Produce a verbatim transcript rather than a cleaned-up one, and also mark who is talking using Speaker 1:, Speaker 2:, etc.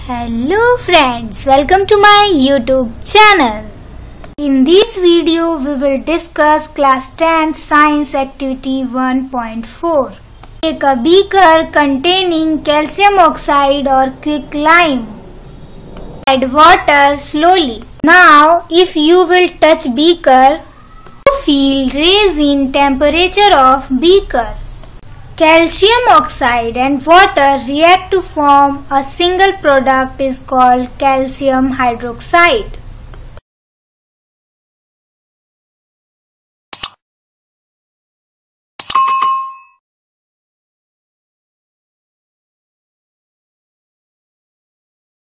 Speaker 1: Hello friends, welcome to my YouTube channel. In this video we will discuss class tenth science activity one point four. Take a beaker containing calcium oxide or quicklime. Add water slowly. Now if you will touch beaker, you feel raise in temperature of beaker. Calcium oxide and water react to form a single product is called calcium hydroxide.